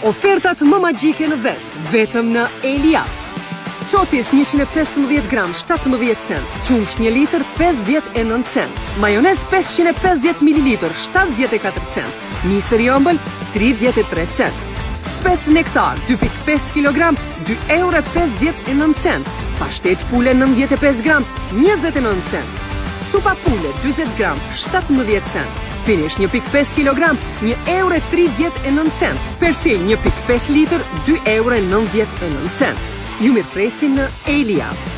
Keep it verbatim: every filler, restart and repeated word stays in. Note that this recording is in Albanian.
Ofertat më magjike në vend, vetëm në Elia. Cotis njëqind e pesëmbëdhjetë gram shtatëmbëdhjetë cent, qumsh një litër pesëdhjetë e nëntë cent, majonez pesëqind e pesëdhjetë mililitër shtatëdhjetë e katër cent, misër i ëmbël tridhjetë e tre cent. Spec nektar dy pikë pesë kilogram dy euro e pesëdhjetë e nëntë cent, pashtet pule nëntëdhjetë e pesë gram njëzet e nëntë cent, supa pule dyzet gram shtatëmbëdhjetë cent, finish një pikë pesë kilogram një euro e tridhjetë e nëntë cent, persil një pikë pesë litër dy euro e nëntëdhjetë e nëntë cent. Ju mirë presim në Elia.